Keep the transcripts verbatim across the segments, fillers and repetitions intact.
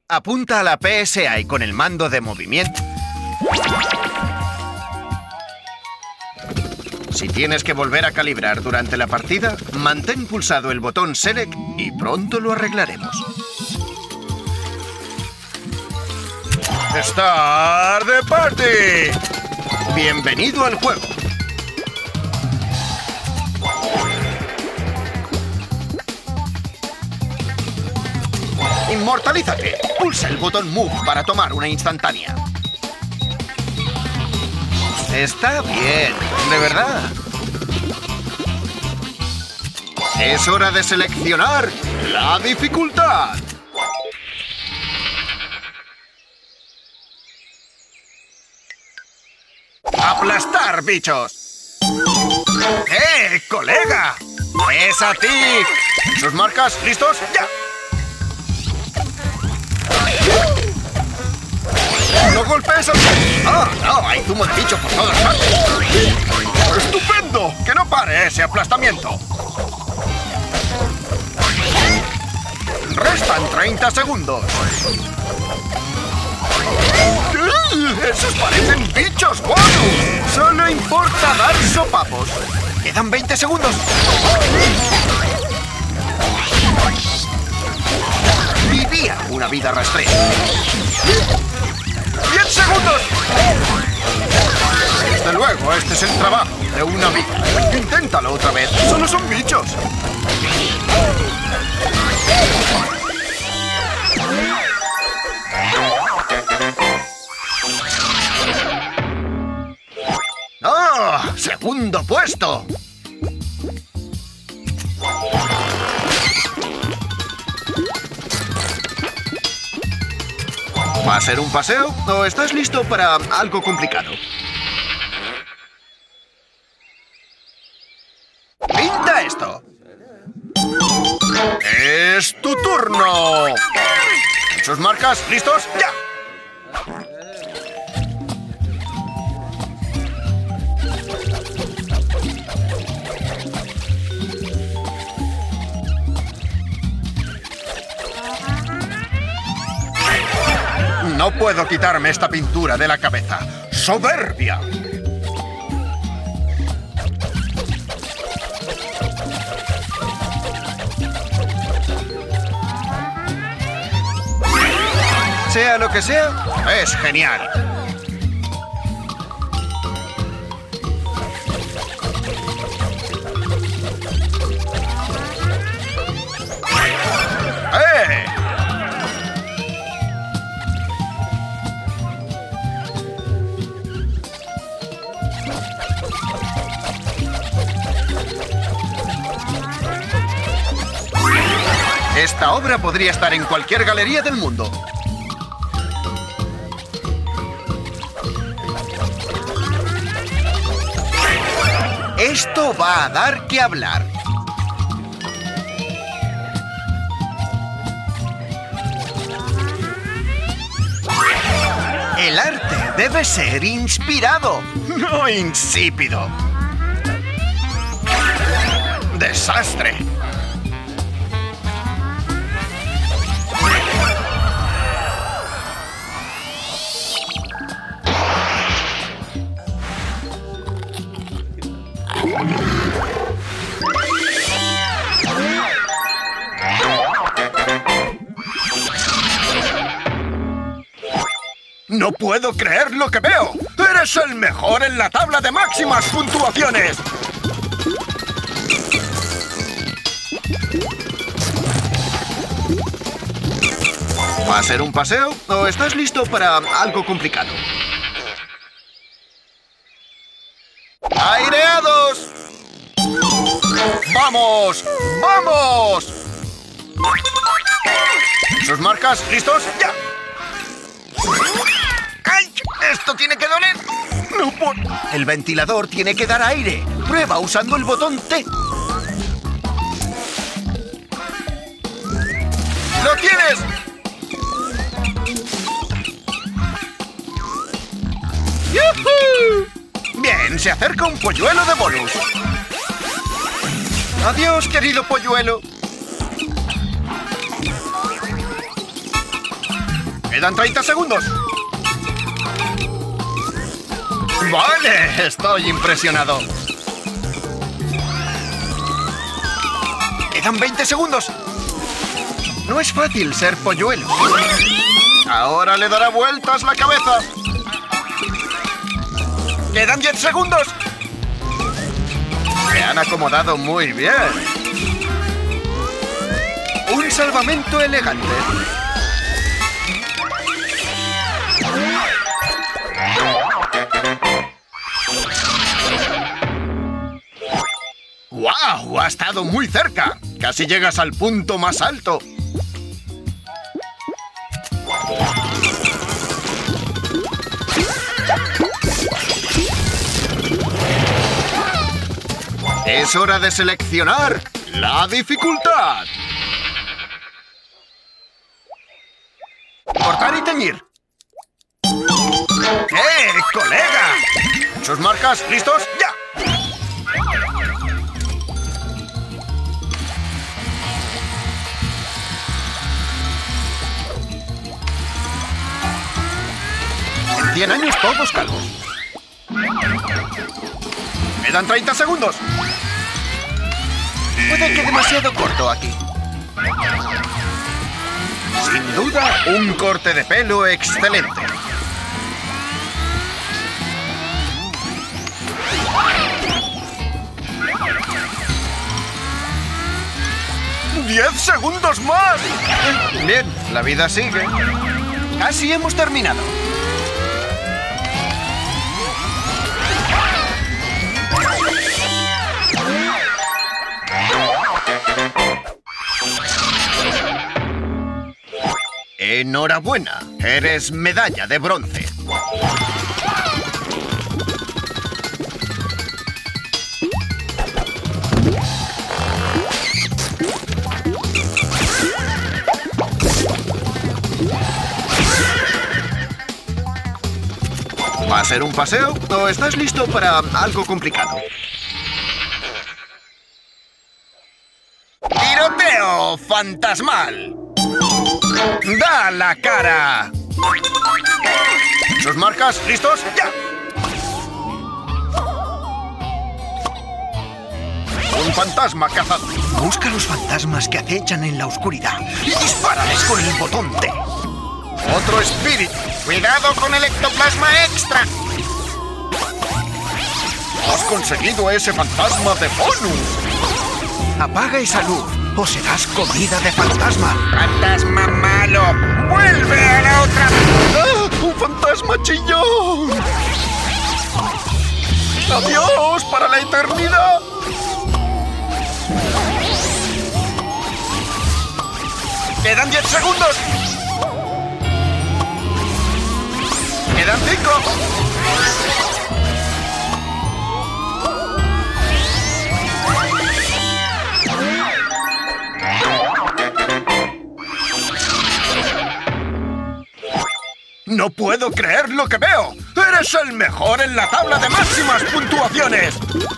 Apunta a la P S A y con el mando de movimiento. Si tienes que volver a calibrar durante la partida, mantén pulsado el botón Select y pronto lo arreglaremos. ¡Start the Party! ¡Bienvenido al juego! ¡Inmortalízate! Pulsa el botón Move para tomar una instantánea. Está bien, de verdad. Es hora de seleccionar la dificultad. ¡Aplastar, bichos! ¡Eh, colega! ¡Es a ti! ¿Sus marcas? ¿Listos? ¡Ya! ¡No golpees a... ¡Ah, no! ¡Hay zumo de bicho por todas partes! ¡Estupendo! ¡Que no pare ese aplastamiento! ¡Restan treinta segundos! ¡Esos parecen bichos bonus! Solo importa dar sopapos. Quedan veinte segundos. Vivía una vida rastrera. ¡diez segundos! Desde luego, este es el trabajo de una vida. Inténtalo otra vez. Solo son bichos. ¡Oh! ¡Segundo puesto! ¿Va a ser un paseo o estás listo para algo complicado? ¡Pinta esto! ¡Es tu turno! ¿Sus marcas? ¿Listos? ¡Ya! No puedo quitarme esta pintura de la cabeza. ¡Soberbia! Sea lo que sea, es genial. ¡Eh! Esta obra podría estar en cualquier galería del mundo. Esto va a dar que hablar. El arte debe ser inspirado, no insípido. ¡Desastre! ¡No puedo creer lo que veo! ¡Eres el mejor en la tabla de máximas puntuaciones! ¿Va a ser un paseo o estás listo para algo complicado? ¡Aireados! ¡Vamos! ¡Vamos! ¿Sus marcas? ¿Listos? ¡Ya! ¡Ay! ¡Esto tiene que doler! ¡No puedo! El ventilador tiene que dar aire. Prueba usando el botón T. ¡Lo tienes! ¡Yujú! Bien, se acerca un polluelo de bonus. Adiós, querido polluelo. Quedan treinta segundos. Vale, estoy impresionado. Quedan veinte segundos. No es fácil ser polluelo. Ahora le dará vueltas la cabeza. Quedan diez segundos. Se han acomodado muy bien. Un salvamento elegante. ¡Guau! Ha estado muy cerca. Casi llegas al punto más alto. Es hora de seleccionar la dificultad. Cortar y teñir. ¡Eh, colega! ¿Sus marcas listos? ¡Ya! En cien años todos calvos. Quedan treinta segundos. Puede que demasiado corto aquí. Sin duda, un corte de pelo excelente. ¡Diez segundos más! Bien, la vida sigue. Casi hemos terminado. Enhorabuena, eres medalla de bronce. ¿Va a ser un paseo o estás listo para algo complicado? ¡Tiroteo fantasmal! ¡Da la cara! ¿Sus marcas listos? ¡Ya! Un fantasma cazado. Busca los fantasmas que acechan en la oscuridad y dispárales con el botón T. Otro espíritu. ¡Cuidado con el ectoplasma extra! ¡Has conseguido ese fantasma de bonus! Apaga esa luz o serás comida de fantasma. ¡Fantasma malo! ¡Vuelve a la otra! ¡Ah! ¡Un fantasma chillón! ¡Adiós para la eternidad! ¡Quedan diez segundos! ¡Quedan cinco! ¡No puedo creer lo que veo! ¡Eres el mejor en la tabla de máximas puntuaciones!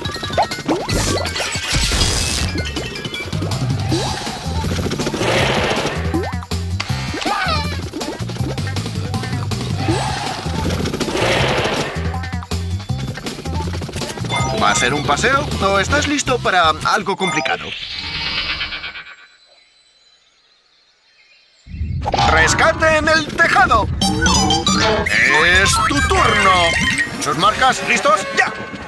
¿Va a ser un paseo o estás listo para algo complicado? ¡Rescate en el tejado! ¡Es tu turno! ¿Sus marcas listos? ¡Ya!